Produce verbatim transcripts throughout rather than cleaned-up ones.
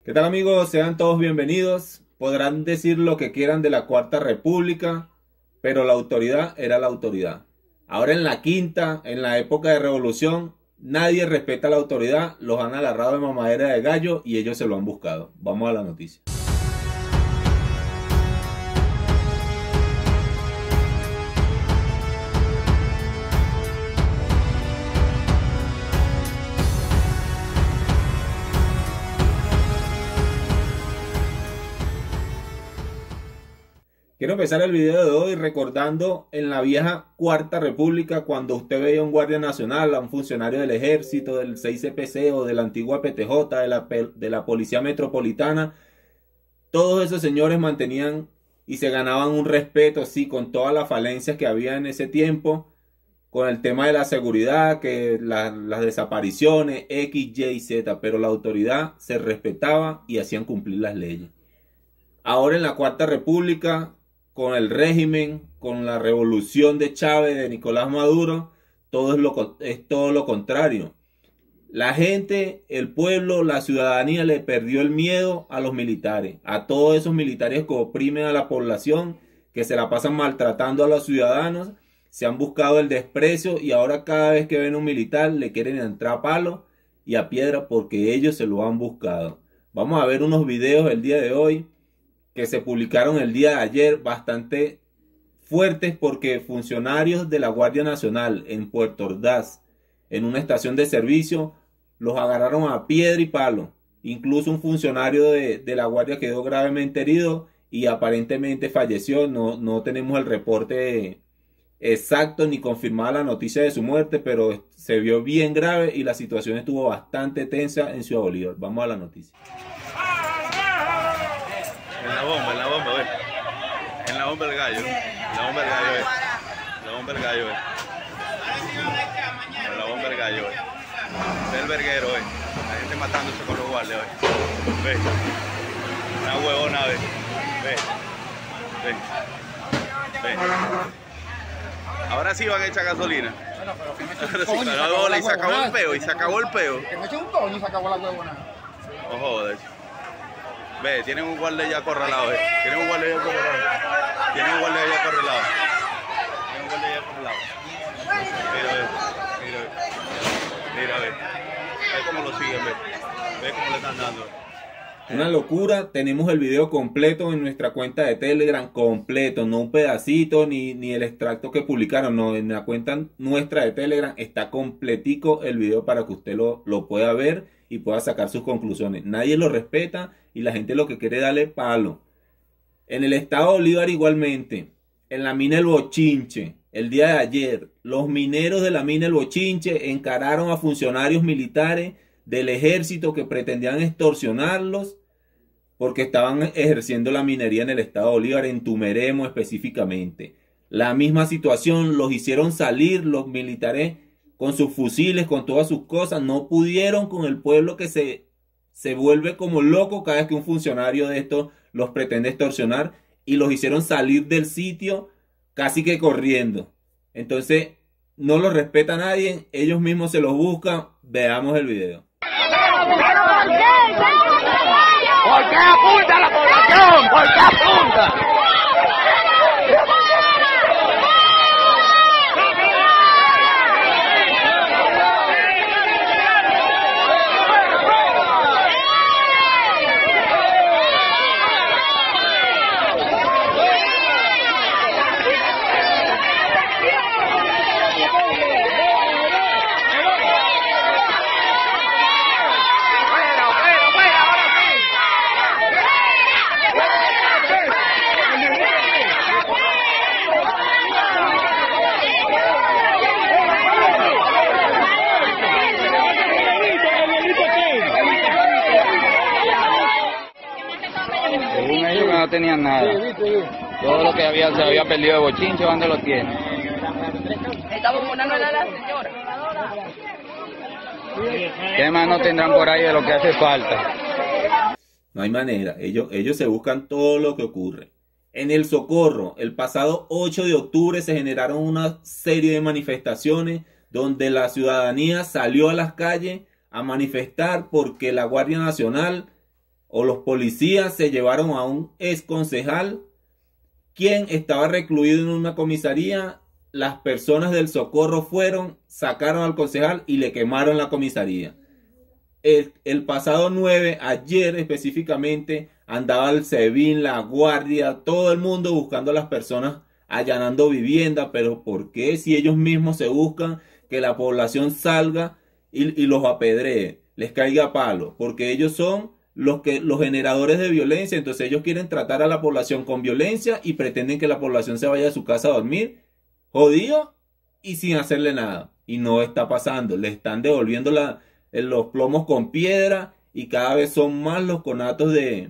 ¿Qué tal, amigos? Sean todos bienvenidos. Podrán decir lo que quieran de la Cuarta República, pero la autoridad era la autoridad. Ahora en la quinta, en la época de revolución, nadie respeta la autoridad, los han agarrado de mamadera de gallo y ellos se lo han buscado. Vamos a la noticia. Quiero empezar el video de hoy recordando en la vieja Cuarta República, cuando usted veía a un guardia nacional, a un funcionario del ejército, del seis C P C o de la antigua P T J, de la, de la Policía Metropolitana. Todos esos señores mantenían y se ganaban un respeto, sí, con todas las falencias que había en ese tiempo, con el tema de la seguridad, que la, las desapariciones, X, Y, Z, pero la autoridad se respetaba y hacían cumplir las leyes. Ahora en la Cuarta República, con el régimen, con la revolución de Chávez, de Nicolás Maduro, todo es, lo, es todo lo contrario. La gente, el pueblo, la ciudadanía le perdió el miedo a los militares, a todos esos militares que oprimen a la población, que se la pasan maltratando a los ciudadanos, se han buscado el desprecio y ahora cada vez que ven un militar le quieren entrar a palo y a piedra porque ellos se lo han buscado. Vamos a ver unos videos el día de hoy que se publicaron el día de ayer, bastante fuertes, porque funcionarios de la Guardia Nacional en Puerto Ordaz, en una estación de servicio, los agarraron a piedra y palo. Incluso un funcionario de, de la Guardia quedó gravemente herido y aparentemente falleció. No, no tenemos el reporte exacto ni confirmada la noticia de su muerte, pero se vio bien grave y la situación estuvo bastante tensa en Ciudad Bolívar. Vamos a la noticia. En la bomba, en la bomba, ve. En la bomba el gallo. En la bomba el gallo, ve. En la bomba el gallo, ve. En la bomba el gallo, ve. El verguero, ve. La gente matándose con los guardias, ve. Ve. Una huevona, ve. Ve. Ve. Ve. Ahora sí van a echar gasolina. Bueno, pero que me eche Ahora un sí, coño y se claro, acabó la y se acabó el huevonada. peo, y se acabó el peo. Que me eche un coño y se acabó la huevona. No jodas. Ve, tienen un guardia ya acorralado, ve. Tienen un guardia ya acorralado. Tienen un guardia ya acorralado. Tienen un guardia ya acorralado. Mira, ve. Mira, ve. Mira, ve. Ve cómo lo siguen, ve. Ve cómo le están dando. Una locura. Tenemos el video completo en nuestra cuenta de Telegram, completo, no un pedacito ni, ni el extracto que publicaron, no, en la cuenta nuestra de Telegram está completico el video para que usted lo, lo pueda ver y pueda sacar sus conclusiones. Nadie lo respeta y la gente lo que quiere es darle palo. En el estado de Bolívar igualmente, en la mina El Bochinche, el día de ayer, los mineros de la mina El Bochinche encararon a funcionarios militares del ejército que pretendían extorsionarlos porque estaban ejerciendo la minería en el estado de Bolívar, en Tumeremo específicamente. La misma situación, los hicieron salir los militares con sus fusiles, con todas sus cosas, no pudieron con el pueblo que se, se vuelve como loco cada vez que un funcionario de estos los pretende extorsionar, y los hicieron salir del sitio casi que corriendo. Entonces no los respeta nadie, ellos mismos se los buscan. Veamos el video. ¿Por qué apunta a la población? ¿Por qué apunta? Según ellos no tenían nada. Todo lo que había se había perdido de Bochinche, ¿dónde lo tienen? Estamos con una nueva la señora. ¿Qué más no tendrán por ahí de lo que hace falta? No hay manera, ellos, ellos se buscan todo lo que ocurre. En El Socorro, el pasado ocho de octubre se generaron una serie de manifestaciones donde la ciudadanía salió a las calles a manifestar porque la Guardia Nacional o los policías se llevaron a un ex concejal quien estaba recluido en una comisaría. Las personas del Socorro fueron, sacaron al concejal y le quemaron la comisaría. El, el pasado nueve, ayer específicamente, andaba el SEBIN, la guardia, todo el mundo buscando a las personas, allanando vivienda. Pero ¿por qué si ellos mismos se buscan que la población salga y, y los apedree, les caiga palo? Porque ellos son los, que, los generadores de violencia. Entonces ellos quieren tratar a la población con violencia y pretenden que la población se vaya a su casa a dormir jodido y sin hacerle nada. Y no está pasando. Le están devolviendo la, los plomos con piedra y cada vez son más los conatos de,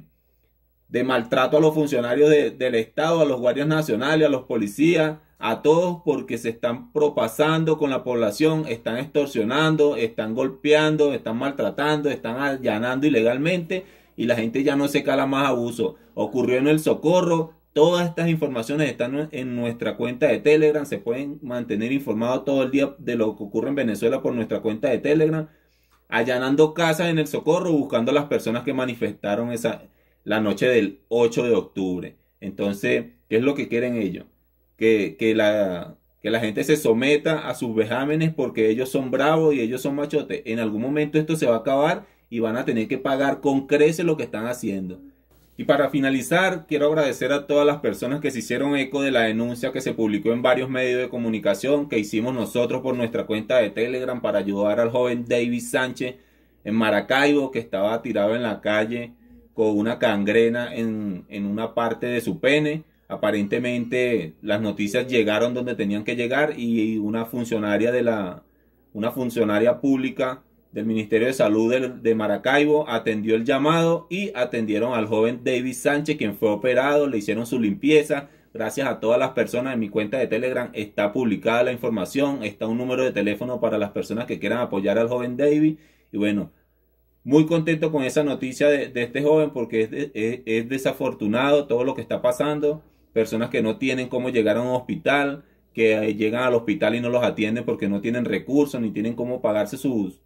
de maltrato a los funcionarios de, del Estado, a los guardias nacionales, a los policías, a todos, porque se están propasando con la población, están extorsionando, están golpeando, están maltratando, están allanando ilegalmente y la gente ya no se cala más abuso. Ocurrió en el Socorro. Todas estas informaciones están en nuestra cuenta de Telegram. Se pueden mantener informados todo el día de lo que ocurre en Venezuela por nuestra cuenta de Telegram. Allanando casas en el Socorro, buscando a las personas que manifestaron esa, la noche del ocho de octubre. Entonces, ¿qué es lo que quieren ellos? Que, que, la, que la gente se someta a sus vejámenes porque ellos son bravos y ellos son machotes. En algún momento esto se va a acabar y van a tener que pagar con creces lo que están haciendo. Y para finalizar, quiero agradecer a todas las personas que se hicieron eco de la denuncia que se publicó en varios medios de comunicación que hicimos nosotros por nuestra cuenta de Telegram para ayudar al joven David Sánchez en Maracaibo, que estaba tirado en la calle con una gangrena en, en una parte de su pene. Aparentemente las noticias llegaron donde tenían que llegar y una funcionaria de la una funcionaria pública del Ministerio de Salud de, de Maracaibo atendió el llamado y atendieron al joven David Sánchez, quien fue operado, le hicieron su limpieza. Gracias a todas las personas. En mi cuenta de Telegram está publicada la información, está un número de teléfono para las personas que quieran apoyar al joven David. Y bueno, muy contento con esa noticia de, de este joven porque es, de, es, es desafortunado todo lo que está pasando. Personas que no tienen cómo llegar a un hospital, que llegan al hospital y no los atienden porque no tienen recursos ni tienen cómo pagarse sus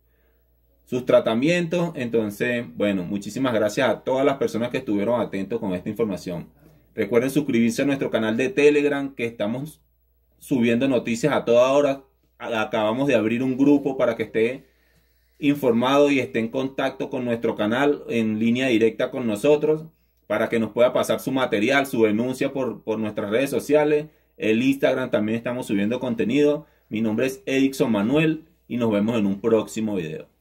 sus tratamientos. Entonces, bueno, muchísimas gracias a todas las personas que estuvieron atentos con esta información. Recuerden suscribirse a nuestro canal de Telegram, que estamos subiendo noticias a toda hora. Acabamos de abrir un grupo para que esté informado y esté en contacto con nuestro canal en línea directa con nosotros, para que nos pueda pasar su material, su denuncia por, por nuestras redes sociales. El Instagram también estamos subiendo contenido. Mi nombre es Edixon Manuel y nos vemos en un próximo video.